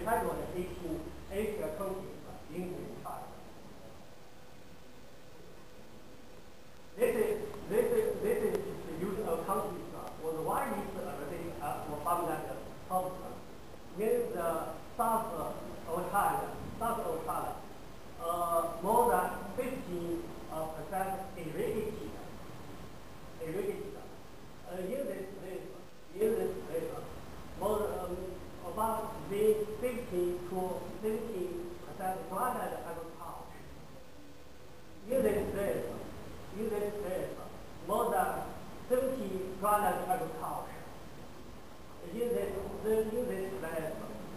agricultural 18 counties in China. This is the use of countries was widely for farmland topics. In the south of China, more than 50% irrigated. In this place, more about 50 to 60% farmland agriculture. In this place, more than 70 farmland agriculture. In this place,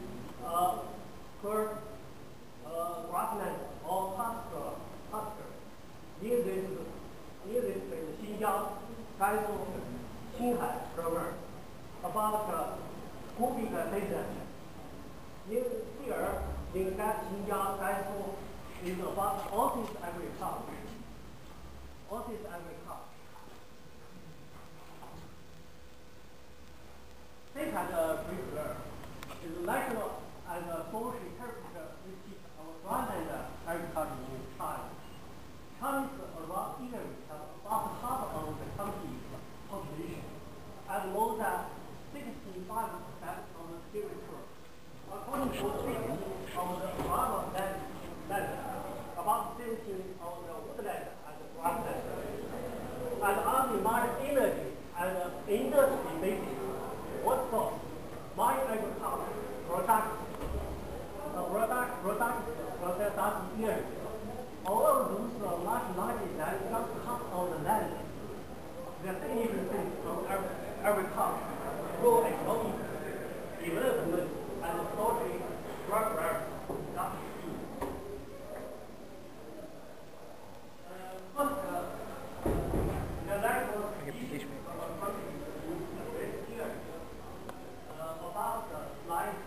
for grassland or pasture. In this place, Xinjiang, Gansu, Qinghai province, about cubic meters. Here, in Xinjiang, Gansu, is about office agriculture. Second preserve is national and social character which of farmland agriculture in China. China's around here have about half of the country's population and more than 65% of the territory. According to treaty of the urban land, about 17% of the woodland and grassland, and on demand energy and industry basis, workforce, mine agriculture, product years. All of those are much larger than just half of the land. The significance of agriculture, rural economic development, and social progress. First, the level of about 900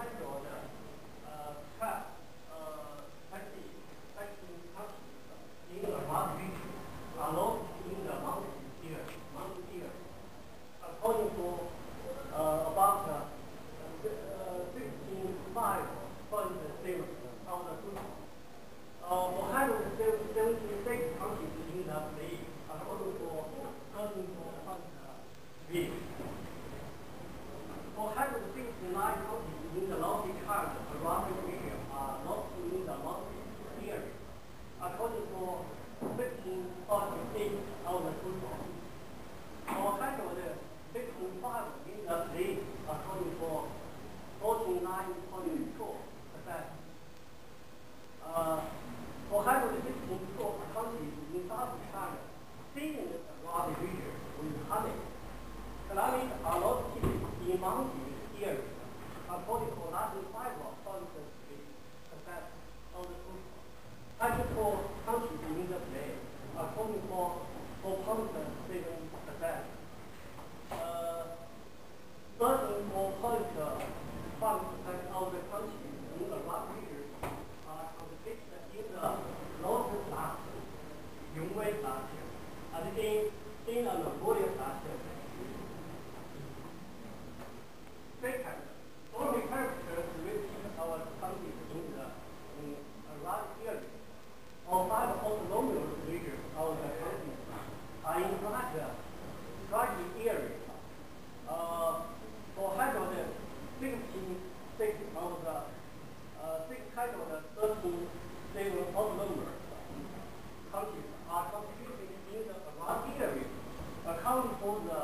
in the mountain along in the mountain here. According to about 65.7 of the total. 176 countries in the play, according to 13.3. 469 countries in the North China around the region are not in the mountain area, according to 15.8 of the total. 465 in the play, according to 49.2%. 464 countries in South China, staying around the region with honey. Climates are not typical in mountain areas, according to 95.3% of the total. 24 countries in the play, according to 4.7%. 13.5% of the countries in the rock region are concentrated in the northern glacier, Yong Zhong glacier, and in the Mongolia glacier. Second, all the characters which our countries in the around area, or 5 autonomous regions of the country are in large areas. 466 of the 613 autonomous countries are constituted in the around area, accounting for the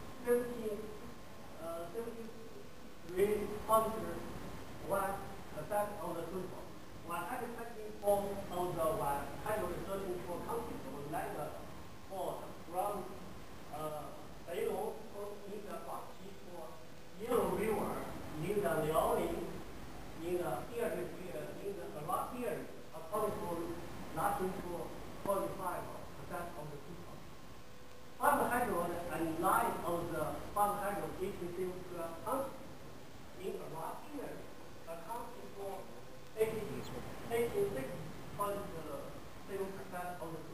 73.1% of the total. 124 of the 134 countries would like the port from Beilong in the Guangxi to Yellow River in the Liaoning in the around area, according to nothing to 45% of the total. 509 of the 587 countries in around area, accounting for 86.7% of the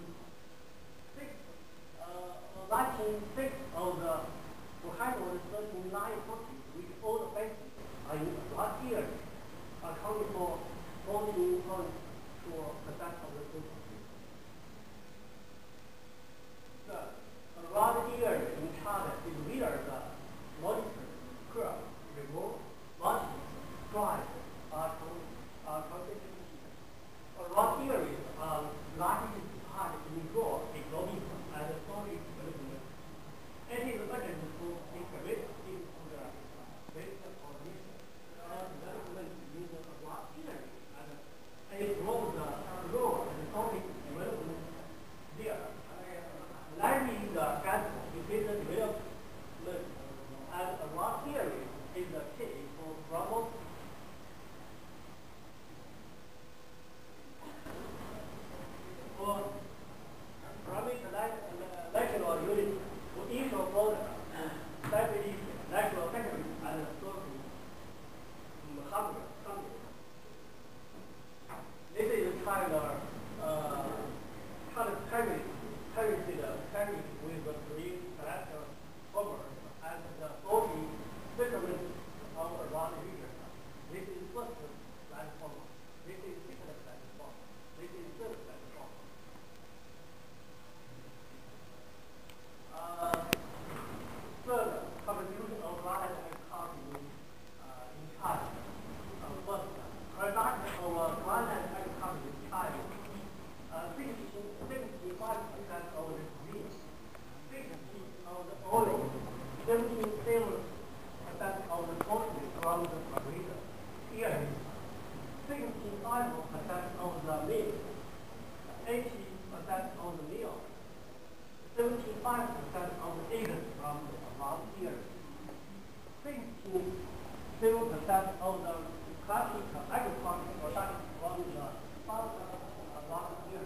7% of the classic agricultural production from the farm around here.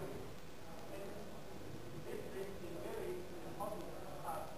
This is very important part.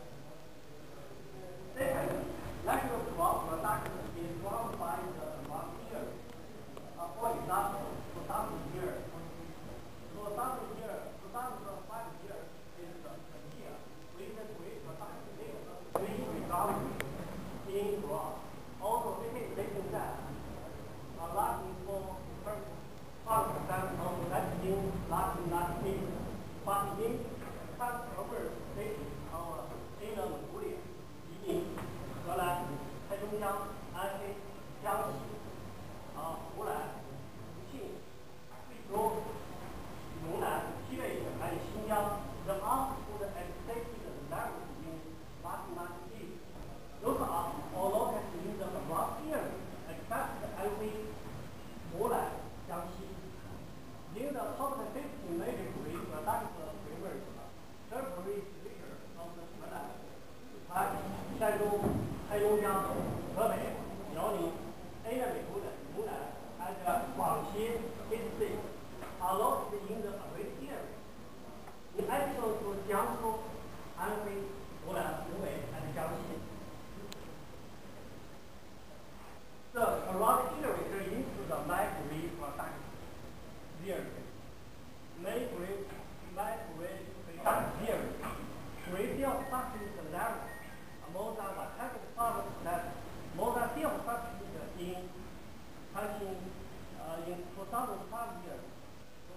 Second, national crop production is grown by the last year. For example, 2000 year. 2000 year, 2005 year is the year with the great production result in crop. Also, it is taken that lasting for 5% of lasting last year. But in some other states, our inner Mongolia, 吉林、河南、黑龙江、安徽、江西、湖南、福建、贵州、云南、西北还有新疆 the output and safety levels in last year. Those are all located in the above area, except Anhui, Hunan, Jiangxi. In the top 50 major grain production rivers, several features of the Hunan, Sichuan, Shandong, Heilongjiang, Hebei, Liaoning, Inner Mongolia, Yunnan, and Guangxi states are located in the arid area. In addition to Jiangsu, Anhui, Hunan, Hubei, and Jiangxi. The around area is into the microwave production. There, microwave production here. Ratio of such is the level. More than 100 farmers that more than 0 such in 2005 years. So,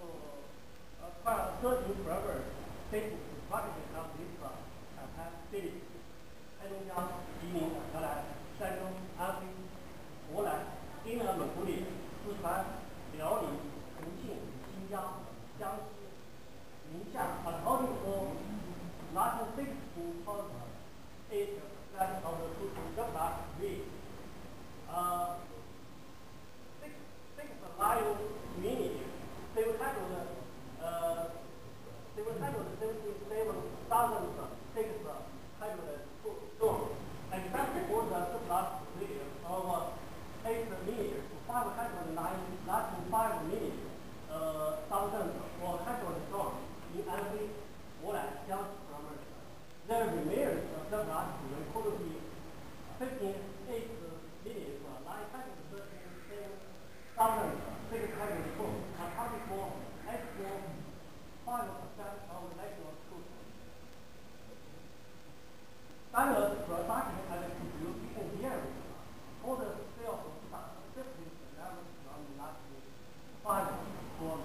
13 forever taking the project of this city. 黑龙江、吉林、河南、山东、安徽、湖南、Inner Mongolia、四川、辽宁、重庆、新疆、江西、宁夏 according to national safety policy, 8% of the total job rate. 6 live minutes, 777,600 except for the surplus rate of 8 minutes to 595 minutes, 1,400 tons in Anhui, Hunan, Jiangxi province. The remaining surplus could be 58 minutes, 937,600 tons, accounting for 84.5% of the national total. Standard production and distribution here for the sale of stock levels from last year, 5 for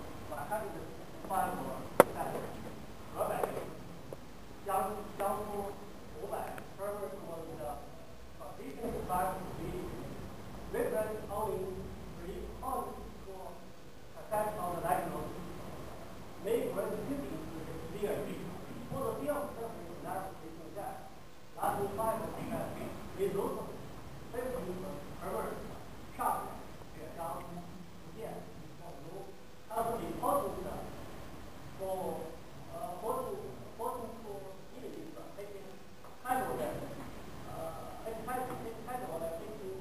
105%. Hebei, Jiangsu, Hubei, further was the traditional supply represent only 3.4% of the national may contribute to the DRG. For the sale of service level taking that, last 5% is also 50% sharp, 雪乡、福建、广州，它是以超出的 for 14 to minutes taking title that title that taking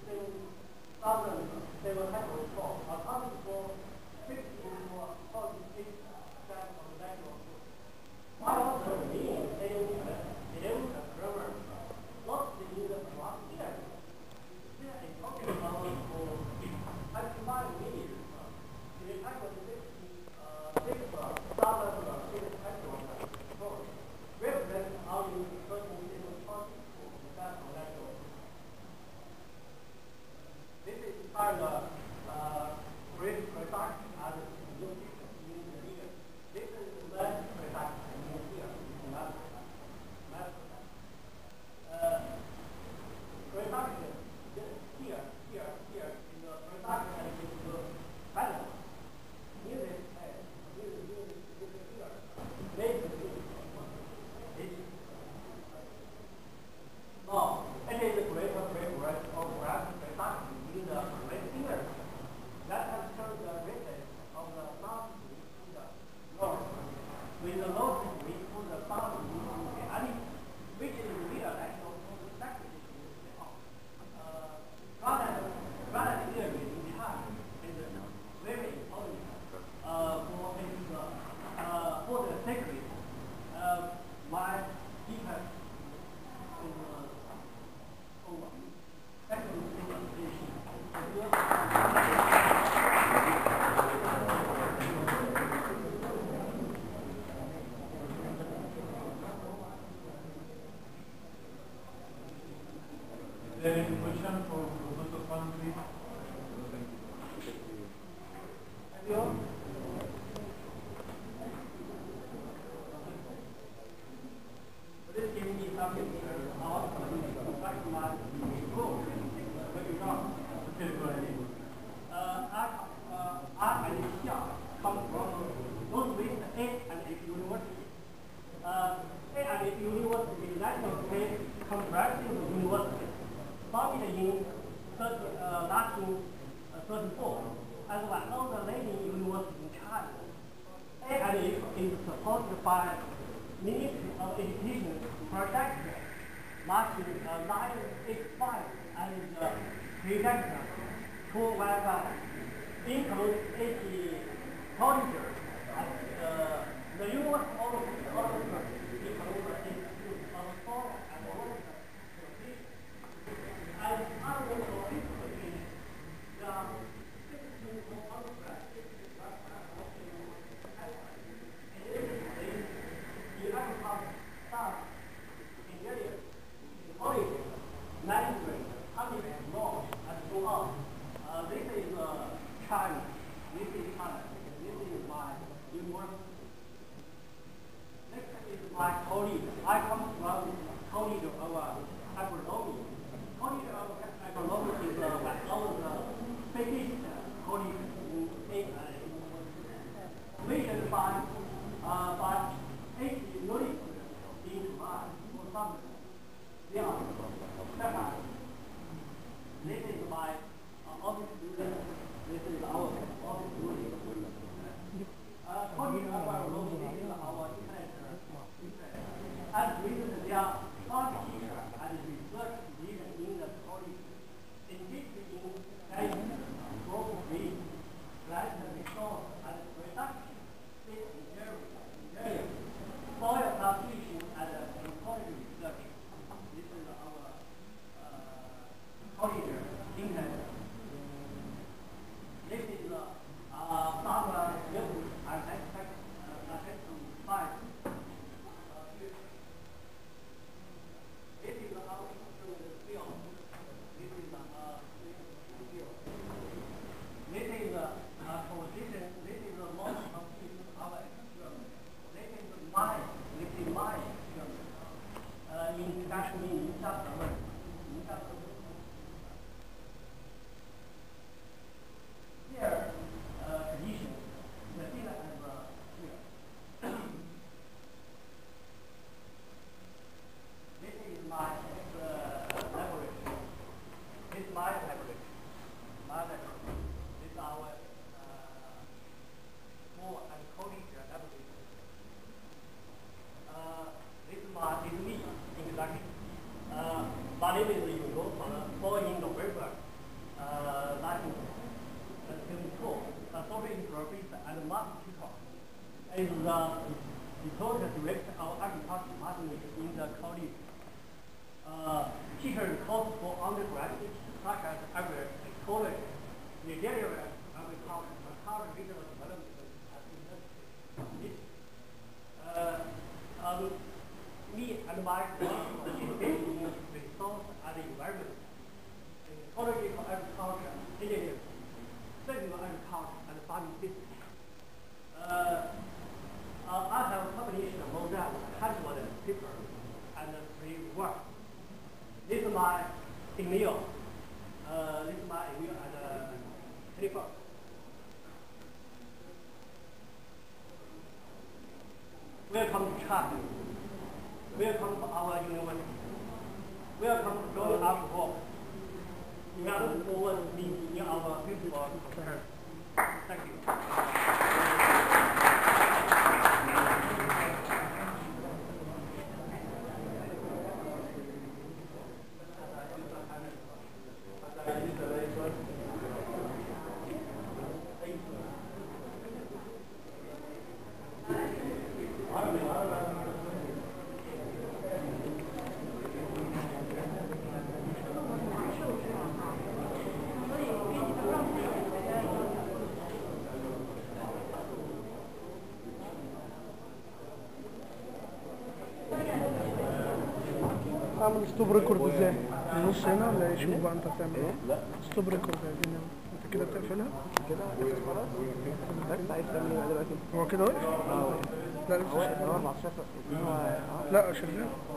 7,700 for accounting for 60 to 48% of the national food. While the remaining 11 growers lost in the last year, there is talking about for 25 minutes. The title is 6,600 represent only 13.4% of national food. This is part of great production and distribution in the region. This is mass production in here, mass production. Production here in the production and distribution balance. In this here, make the now, it is a great progress of grass production in the red year. for Professor Feng, please. Thank you. This gives me something about maximize the growth. I and Xia come from both with A and F University. A and F University is national state comprehensive university, founded in last 34, as one of the leading universities in China. A and F is supported by Ministry of Education project last 985 and project to include 80 colleges. The university also includes the Institute of Sport and Olympic Education. As other institutions, there are 16 undergraduate staff, engineering, college, management, public law, and so on. This is China. This is China. This is my university. Next is my colleague. I come from college of agronomy. College of agronomy is one of the biggest colleges in Asia. Vision by 80 units in July for summer. Yeah. This is my office building. This is our office building. College of agronomy is our interest. As reason, there are 5 teachers and research division in the college. In teaching science, philosophy, plant resource, and production, engineering, soil cultivation, and ecology research. This is our college interest. This is Summer Level and Architecture Science. This is our instrument field. This is field. This is composition. This is the most composition of our experiment. This is mine. This is mine. In Kashmir, in China. Here, tradition, the data and here. This is my laboratory. This is my laboratory. This is our small and college laboratory. This is me, introduction. My name is Yong Zhong Feng, born in November 1974. Associate professor and master tutor. Is the research director of agriculture department in the college. Teacher course for undergraduates such as agriculture, Nigeria, agriculture, regional development, and industry. Me and my colleagues participate in resource and environment, ecology for agriculture, engineering, technical agriculture, and farming business. I have published more than 100 papers and 3 works. This is my email. This is my email and telephone. Welcome to China. Welcome to our university. Welcome to join our work. We are looking forward to meeting in our beautiful conference. Thank you. Estou por acordo, Zé. النص هنا ولا شوف بقى انت بتعمل ايه؟ لا ستوب ريكورد عايزين نعمل. انت كده بتقفلها؟ كده خلاص. بس عايز تعمل ايه دلوقتي؟ هو كده واقف؟ اه لا لسه هو شغال. 14 لا شغال.